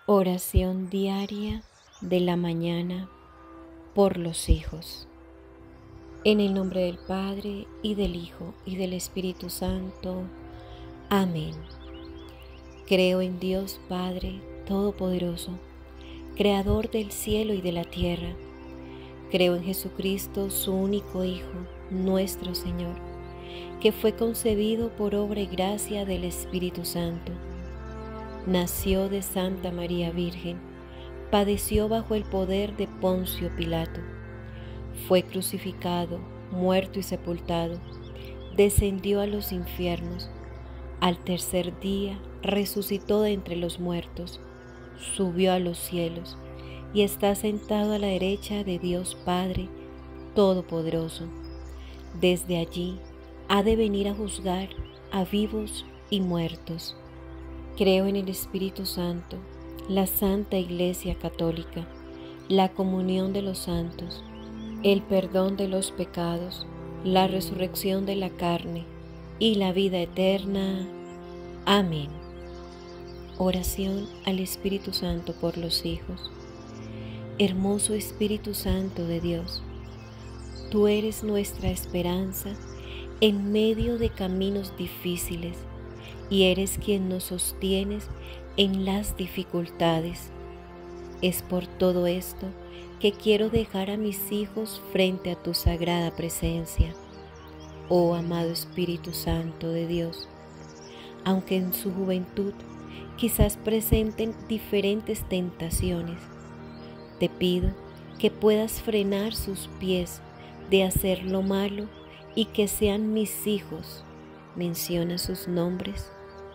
Oración diaria de la mañana por los hijos. En el nombre del Padre, y del Hijo, y del Espíritu Santo. Amén. Creo en Dios Padre Todopoderoso, Creador del cielo y de la tierra. Creo en Jesucristo, su único Hijo, nuestro Señor, que fue concebido por obra y gracia del Espíritu Santo. Nació de Santa María Virgen, padeció bajo el poder de Poncio Pilato, fue crucificado, muerto y sepultado, descendió a los infiernos, al tercer día resucitó de entre los muertos, subió a los cielos y está sentado a la derecha de Dios Padre Todopoderoso. Desde allí ha de venir a juzgar a vivos y muertos. Creo en el Espíritu Santo, la Santa Iglesia Católica, la comunión de los santos, el perdón de los pecados, la resurrección de la carne y la vida eterna. Amén. Oración al Espíritu Santo por los hijos. Hermoso Espíritu Santo de Dios, tú eres nuestra esperanza en medio de caminos difíciles, y eres quien nos sostienes en las dificultades. Es por todo esto que quiero dejar a mis hijos frente a tu sagrada presencia, oh amado Espíritu Santo de Dios. Aunque en su juventud quizás presenten diferentes tentaciones, te pido que puedas frenar sus pies de hacer lo malo y que sean mis hijos. Menciona sus nombres.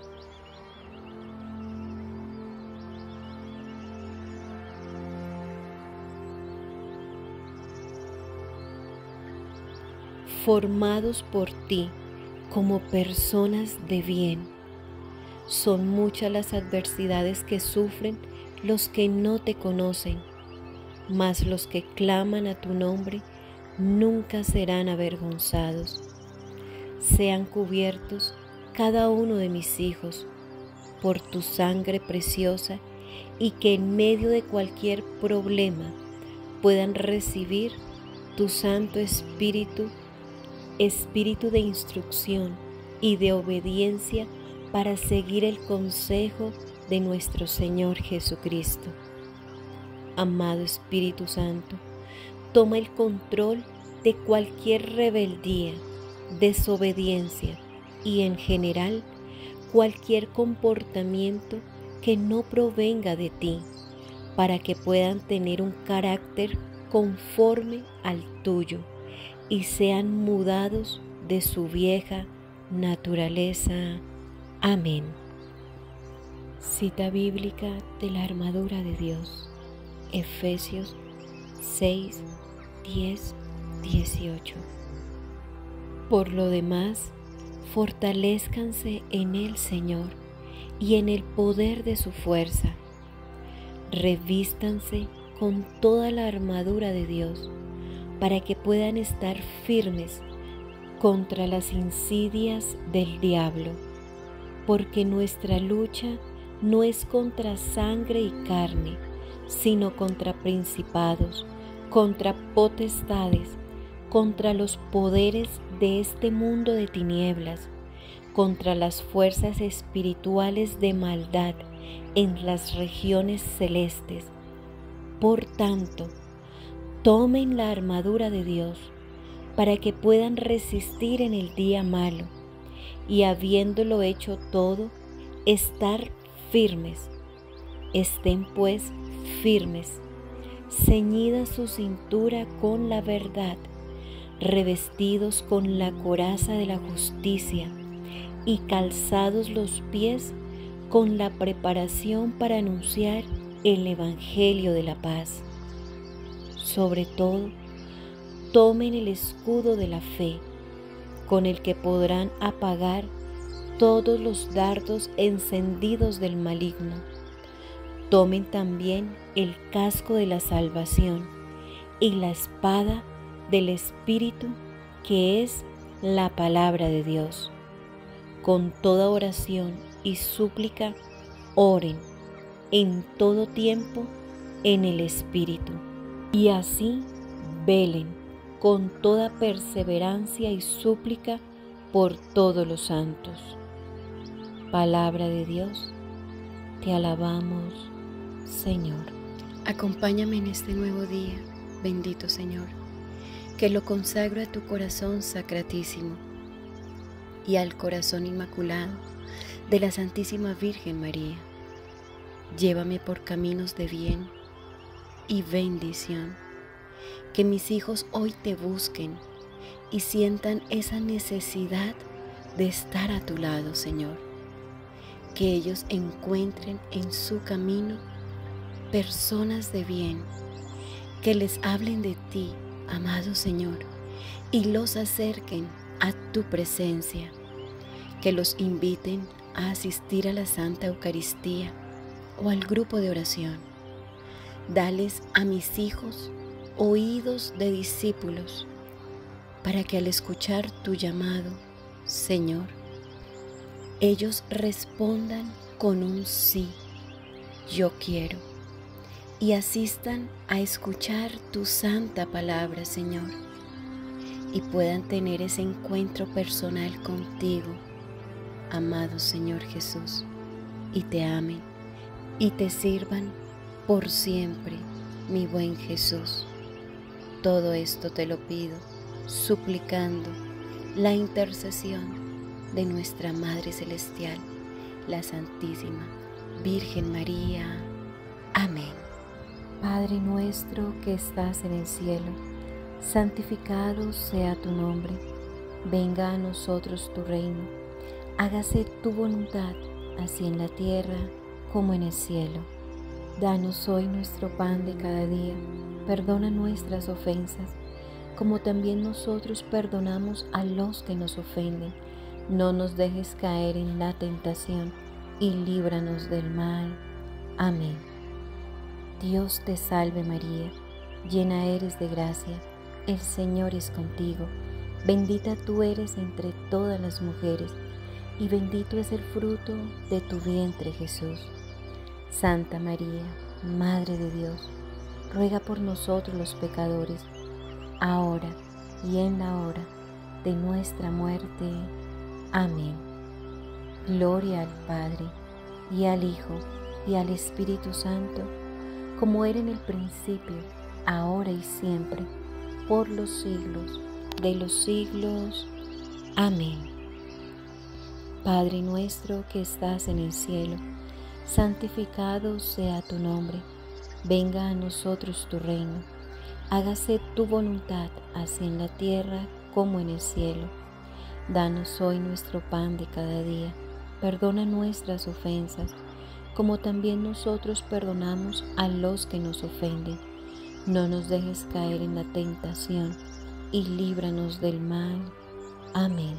Formados por ti como personas de bien. Son muchas las adversidades que sufren los que no te conocen, mas los que claman a tu nombre nunca serán avergonzados. Sean cubiertos cada uno de mis hijos por tu sangre preciosa, y que en medio de cualquier problema puedan recibir tu Santo Espíritu, Espíritu de instrucción y de obediencia para seguir el consejo de nuestro Señor Jesucristo. Amado Espíritu Santo, toma el control de cualquier rebeldía, desobediencia y en general cualquier comportamiento que no provenga de ti, para que puedan tener un carácter conforme al tuyo y sean mudados de su vieja naturaleza. Amén. Cita bíblica de la armadura de Dios. Efesios 6, 10, 18. Por lo demás, fortalézcanse en el Señor y en el poder de su fuerza. Revístanse con toda la armadura de Dios, para que puedan estar firmes contra las insidias del diablo, porque nuestra lucha no es contra sangre y carne, sino contra principados, contra potestades, contra los poderes de este mundo de tinieblas, contra las fuerzas espirituales de maldad en las regiones celestes. Por tanto, tomen la armadura de Dios para que puedan resistir en el día malo, y habiéndolo hecho todo, estar firmes. Estén pues firmes, ceñida su cintura con la verdad, revestidos con la coraza de la justicia y calzados los pies con la preparación para anunciar el Evangelio de la paz. Sobre todo, tomen el escudo de la fe, con el que podrán apagar todos los dardos encendidos del maligno. Tomen también el casco de la salvación y la espada del Espíritu, que es la palabra de Dios. Con toda oración y súplica, oren en todo tiempo en el Espíritu, y así velen con toda perseverancia y súplica por todos los santos. Palabra de Dios, te alabamos, Señor. Acompáñame en este nuevo día, bendito Señor, que lo consagro a tu corazón sacratísimo y al corazón inmaculado de la Santísima Virgen María. Llévame por caminos de bien y bendición, que mis hijos hoy te busquen y sientan esa necesidad de estar a tu lado, Señor. Que ellos encuentren en su camino personas de bien, que les hablen de ti, amado Señor, y los acerquen a tu presencia, que los inviten a asistir a la Santa Eucaristía o al grupo de oración. Dales a mis hijos oídos de discípulos, para que al escuchar tu llamado, Señor, ellos respondan con un sí, yo quiero, y asistan a escuchar tu santa palabra, Señor, y puedan tener ese encuentro personal contigo, amado Señor Jesús, y te amen y te sirvan por siempre, mi buen Jesús. Todo esto te lo pido, suplicando la intercesión de nuestra Madre Celestial, la Santísima Virgen María. Amén. Padre nuestro que estás en el cielo, santificado sea tu nombre. Venga a nosotros tu reino. Hágase tu voluntad, así en la tierra como en el cielo. Danos hoy nuestro pan de cada día. Perdona nuestras ofensas, como también nosotros perdonamos a los que nos ofenden. No nos dejes caer en la tentación y líbranos del mal. Amén. Dios te salve María, llena eres de gracia, el Señor es contigo. Bendita tú eres entre todas las mujeres, y bendito es el fruto de tu vientre Jesús. Santa María, Madre de Dios, ruega por nosotros los pecadores, ahora y en la hora de nuestra muerte. Amén. Gloria al Padre, y al Hijo, y al Espíritu Santo, como era en el principio, ahora y siempre, por los siglos de los siglos. Amén. Padre nuestro que estás en el cielo, santificado sea tu nombre. Venga a nosotros tu reino. Hágase tu voluntad, así en la tierra como en el cielo. Danos hoy nuestro pan de cada día. Perdona nuestras ofensas, como también nosotros perdonamos a los que nos ofenden. No nos dejes caer en la tentación, y líbranos del mal. Amén.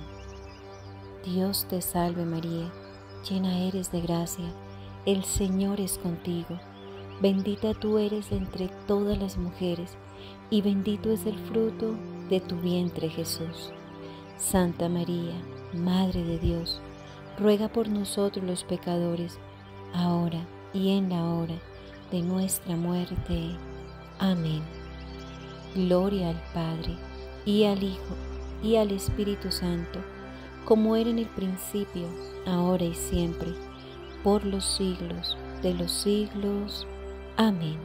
Dios te salve María, llena eres de gracia, el Señor es contigo. Bendita tú eres entre todas las mujeres, y bendito es el fruto de tu vientre Jesús. Santa María, Madre de Dios, ruega por nosotros los pecadores, ahora y en la hora de nuestra muerte. Amén. Gloria al Padre, y al Hijo, y al Espíritu Santo, como era en el principio, ahora y siempre, por los siglos de los siglos. Amén.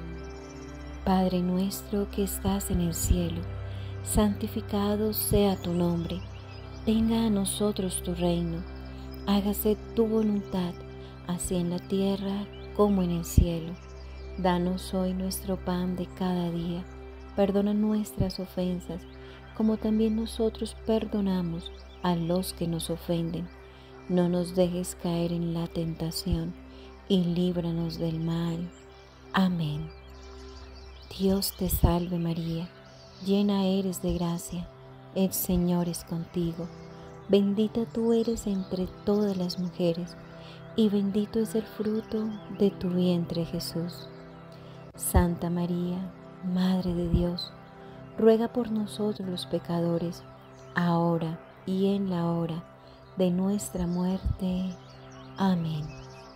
Padre nuestro que estás en el cielo, santificado sea tu nombre. Venga a nosotros tu reino. Hágase tu voluntad, así en la tierra como en el cielo. Danos hoy nuestro pan de cada día. Perdona nuestras ofensas, como también nosotros perdonamos a los que nos ofenden. No nos dejes caer en la tentación, y líbranos del mal. Amén. Dios te salve María, llena eres de gracia, el Señor es contigo. Bendita tú eres entre todas las mujeres, y bendito es el fruto de tu vientre Jesús. Santa María, Madre de Dios, ruega por nosotros los pecadores, ahora y en la hora de nuestra muerte. Amén.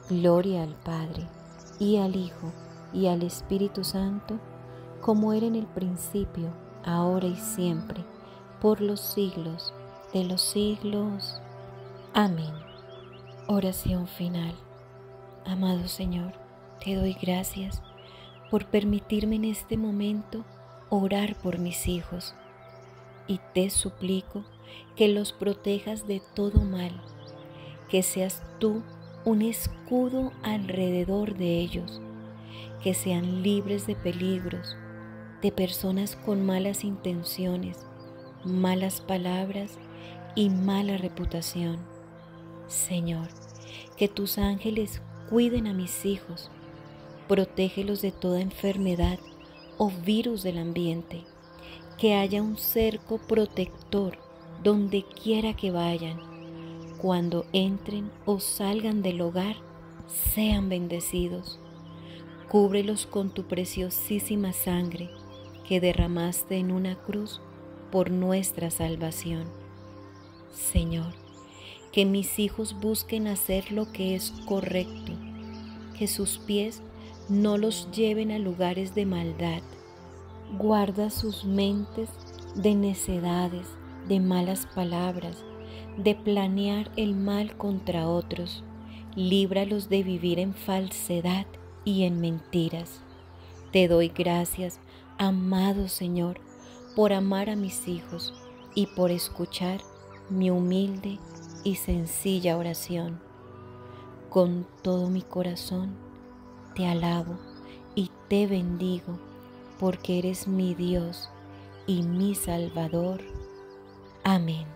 Gloria al Padre, y al Hijo, y al Espíritu Santo, como era en el principio, ahora y siempre, por los siglos de los siglos. Amén. Oración final. Amado Señor, te doy gracias por permitirme en este momento orar por mis hijos, y te suplico que los protejas de todo mal, que seas tú un escudo alrededor de ellos, que sean libres de peligros, de personas con malas intenciones, malas palabras y mala reputación. Señor, que tus ángeles cuiden a mis hijos, protégelos de toda enfermedad o virus del ambiente, que haya un cerco protector donde quiera que vayan. Cuando entren o salgan del hogar, sean bendecidos. Cúbrelos con tu preciosísima sangre que derramaste en una cruz por nuestra salvación. Señor, que mis hijos busquen hacer lo que es correcto, que sus pies no los lleven a lugares de maldad. Guarda sus mentes de necedades, de malas palabras, de planear el mal contra otros. Líbralos de vivir en falsedad y en mentiras. Te doy gracias, amado Señor, por amar a mis hijos y por escuchar mi humilde y sencilla oración. Con todo mi corazón te alabo y te bendigo, porque eres mi Dios y mi Salvador. Amén.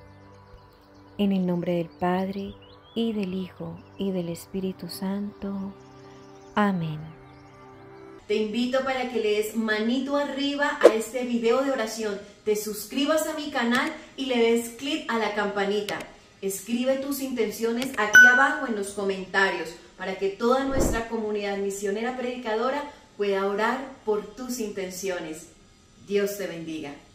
En el nombre del Padre, y del Hijo, y del Espíritu Santo. Amén. Te invito para que le des manito arriba a este video de oración, te suscribas a mi canal y le des clic a la campanita. Escribe tus intenciones aquí abajo en los comentarios para que toda nuestra comunidad misionera predicadora pueda orar por tus intenciones. Dios te bendiga.